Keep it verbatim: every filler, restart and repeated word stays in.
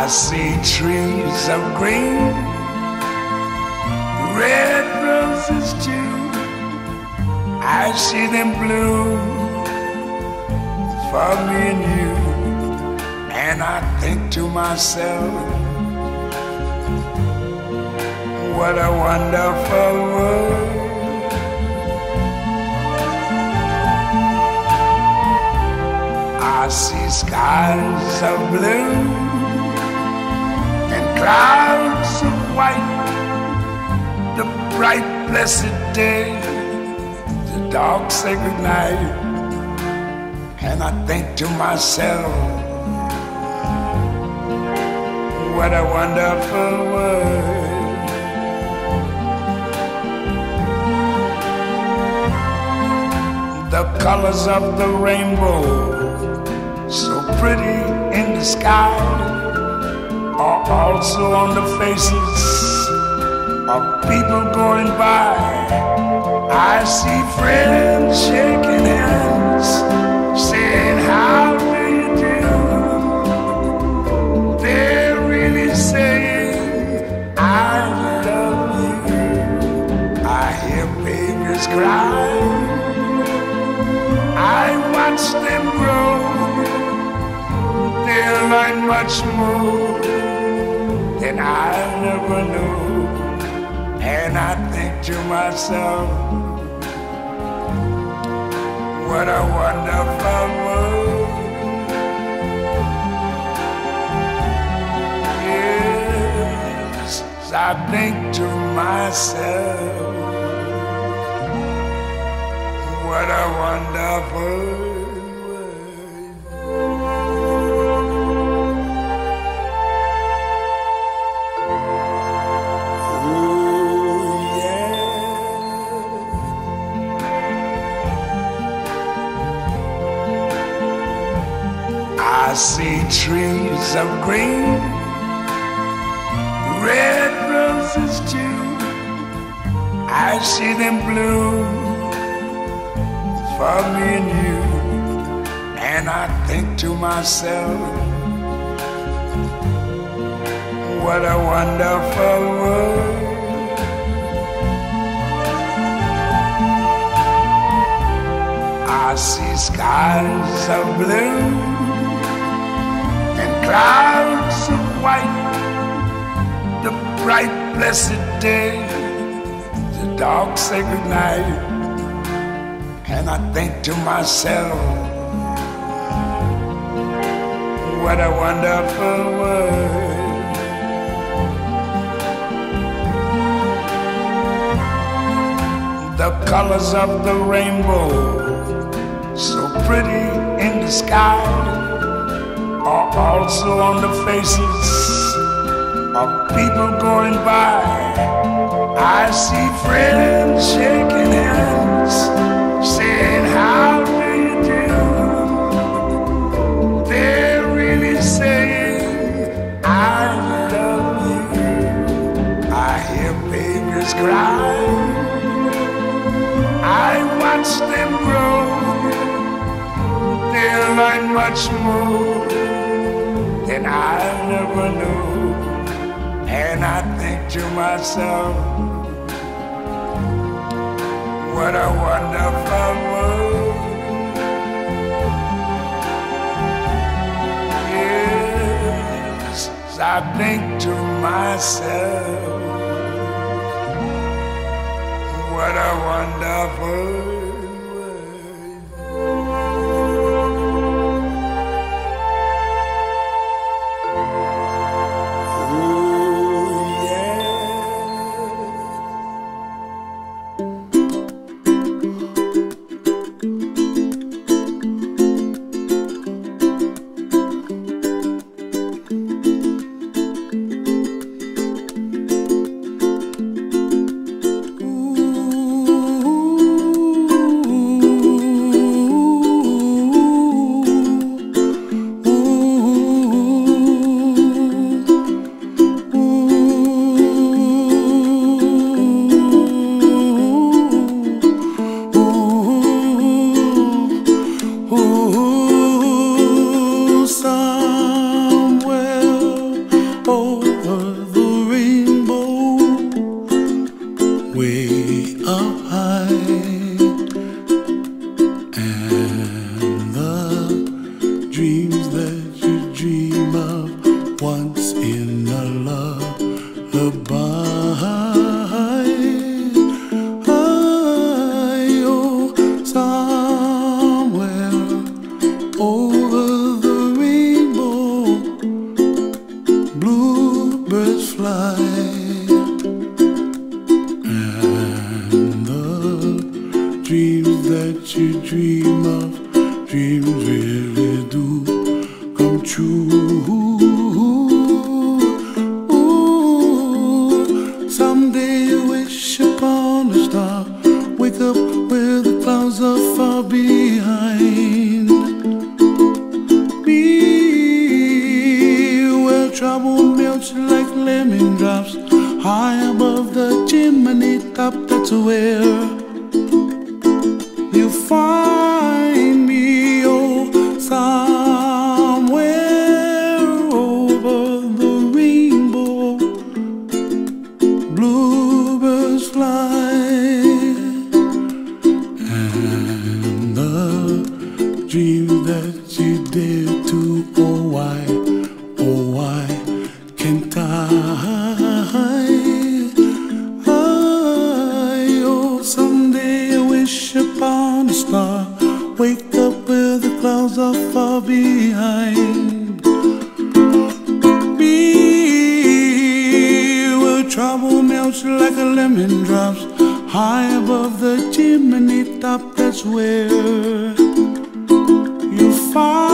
see trees of green, red roses too. I see them bloom for me and you. And I think to myself, what a wonderful world. I see skies of blue and clouds of white, the bright blessed day, the dark sacred night. And I think to myself, what a wonderful world. The colors of the rainbow, so pretty in the sky, are also on the faces of people going by. I see friends shaking hands, saying, how do you do? They're really saying, I love you. I hear babies cry, I watch them grow. They'll learn much more than I never knew. And I think to myself, what a wonderful world. Yes, I think to myself, what a wonderful world. I see trees of green, red roses too. I see them bloom for me and you. And I think to myself, what a wonderful world. I see skies of blue, clouds of white, the bright blessed day, the dark sacred night. And I think to myself, what a wonderful world. The colors of the rainbow, so pretty in the sky, are also on the faces of people going by. I see friends shaking hands, saying, how do you do? They're really saying, I love you. I hear babies cry, I watch them grow. They'll learn much more than I never knew. And I think to myself, what a wonderful world. Yes, I think to myself, what a wonderful world. you dream of, dreams really do come true. Ooh, someday you wish upon a star, wake up where the clouds are far behind. Be where trouble melts like lemon drops, high above the chimney top. That's where you find me, oh, somewhere over the rainbow. Bluebirds fly, and the dream that you dare to, oh why, oh why can't I? Upon a star, wake up where the clouds are far behind. Be where trouble melts like a lemon drops, high above the chimney top. That's where you find